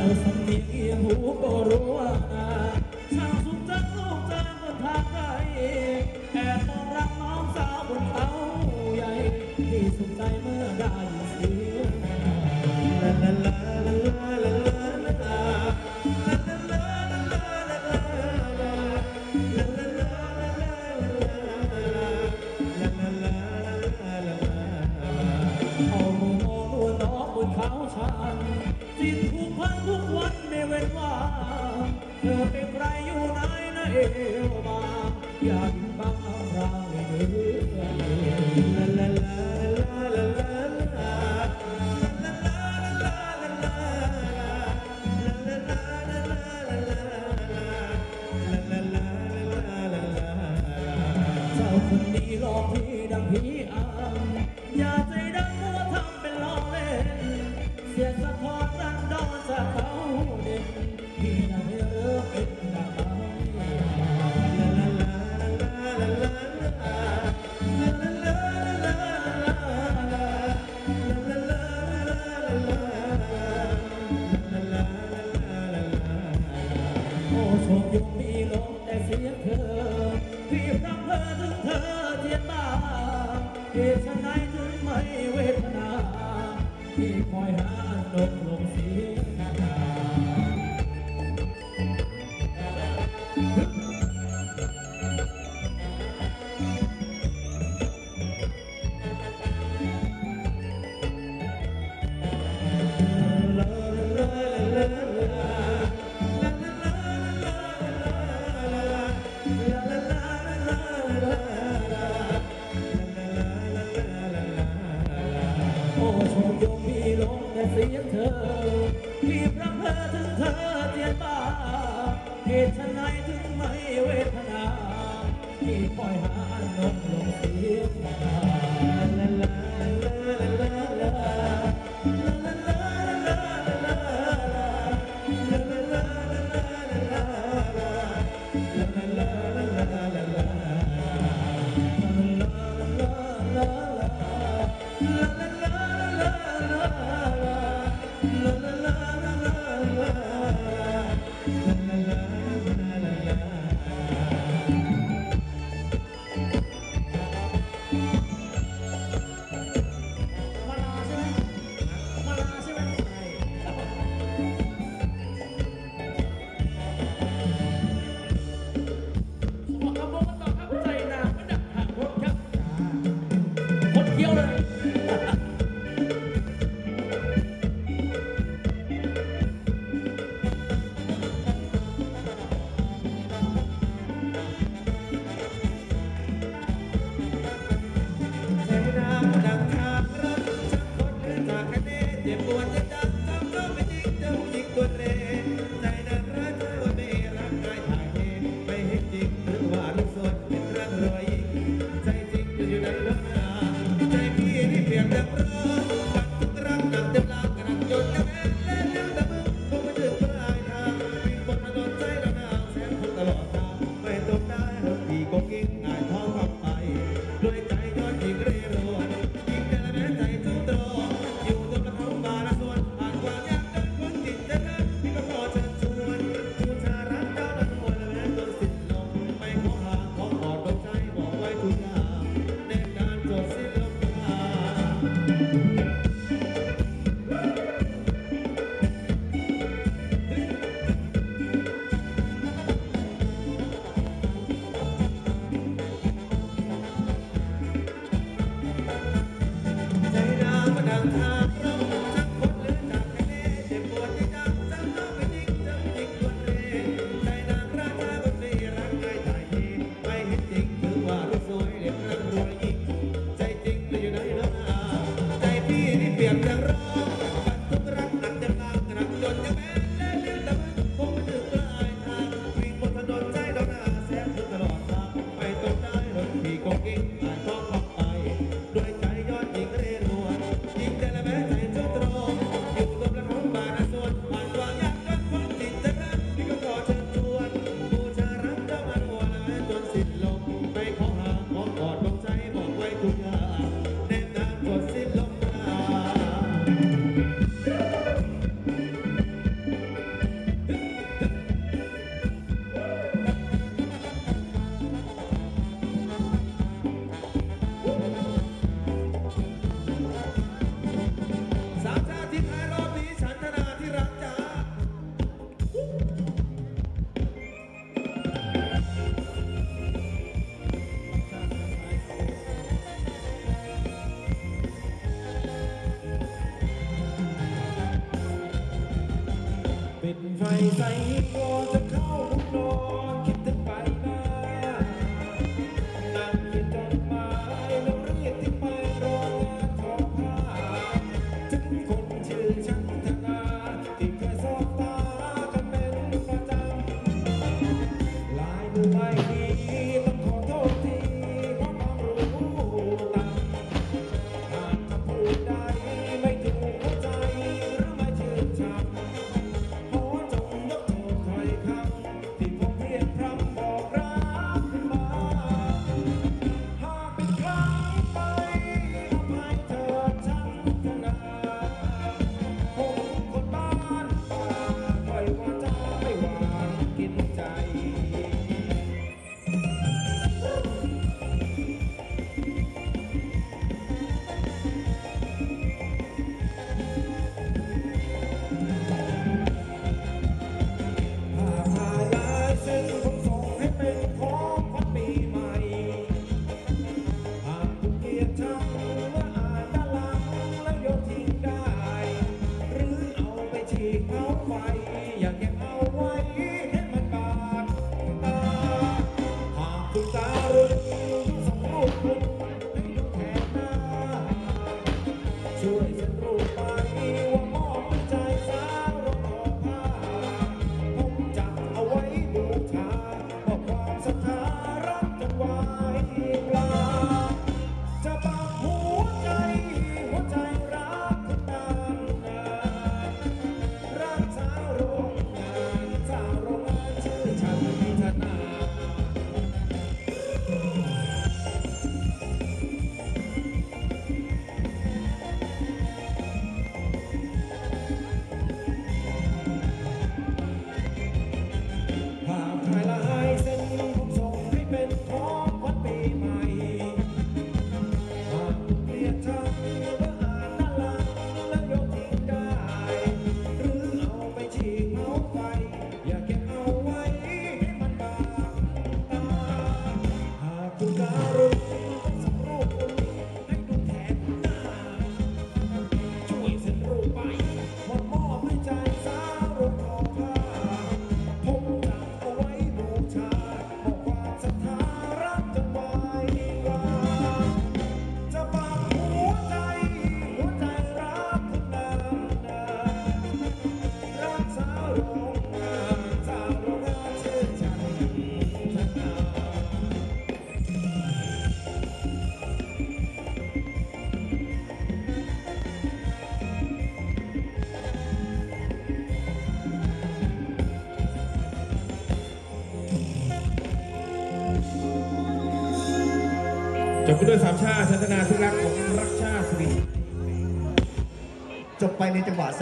วสำเนียงเอียงหูก็รู้ว่าชาวสุขจังลูกจางบนทางไกลแอบมองรักน้องสาวบนเขาใหญ่ที่สุขใจเมื่อได้ยินเสียงลาลาลาลาลาลาลาเขาฉันจิตผูกพันทุกวันไม่เว้นว่าเธอเป็นใครอยู่ไหนนะเอวบางอยากกินบางน้ำรางในมือลาลาลาลาลาลาลาเจ้าคนนี้หลอกพี่ดังพี่อามอย่าใจดำมัวทำเป็นล้อเล่นเสียสะท้อนรันดอนจากเขาเด่นพี่น่าไม่เลิกเป็นดังไม้ลาลาลาลาลาลาโอ้โชคอยู่มีลมแต่เสียงเธอพี่พร่ำเพ้อถึงเธอเทียนบ้าเหตุฉะไหนถึงไม่เวทนาที่คอยหาดมลงเสียงโอ้โชคโยมมีลมแต่เสียงเธอที่พร่ำเพ้อถึงเธอเจียนบ้าเหตุฉะไหนถึงไม่เวทนาที่คอยหานมลงเสียงลาลาลาลาลาลาลาปิดไฟใส่ก่อนจะเข้าห้องนอนคิดถึงไปหน้านั่งเขียนจดหมายแล้วเรียกที่ไปรองานทอผ้าถึงคนชื่อช่างธนาที่เคยสบตากันเป็นประจำลายมือไม่ดีต้องขอโทษทีเพราะความรู้ต่ำหากคำพูดใดไม่ถูกหัวใจหรือไม่ชื่นชมขอจงยกโทษถ้อยคำที่ผมเพียงพร่ำบอกรักขึ้นมาหากเป็นครั้งไปอภัยเถิดช่างธนาผมคนบ้านป่าปล่อยวาจาไม่หวานกินใจ ภาพถ่ายลายเส้นผมส่งให้เป็นของขวัญปีใหม่หากคุณเกลียดชังเมื่ออ่านด้านหลังแล้วโยนทิ้งได้หรือเอาไปฉีกเผาไฟอยากเก็บเอาไว้ให้มันบาดตาหากคุณตารุ่นส่งรูปคุณให้ดูแทนหน้าช่วยเซ็นรูปไปว่ามอบด้วยใจสาวรถทอผ้า ผมจับเอาไว้บูชาเพราะความศรัทธารักจนวายปลาจะปักหัวใจรักคนนานรักสาวโรงงานชื่อฉันธนา ภาพถ่ายลายเส้นผมส่งให้เป็นของขวัญปีใหม่หากคุณเกลียดชังเมื่ออ่านด้านหลังแล้วโยนทิ้งได้หรือเอาไปฉีกเผาไฟอย่าเก็บเอาไว้ให้มันบาดตาหากคุณการุณส่งรูปคุณให้ดูแทนหน้าช่วยเซ็นรูปไปมอบให้ใจสาวรถทอผ้า ผมจับเอาไว้บูชาเพราะความศรัทธารักจนวายกลาจะปักหัวใจรักคุณนานรักสาวโรงงานชื่อฉันธนา จบไปด้วยสามชาติชันธนาทุกรักของรักชาติสิริจบไปในจังหวะ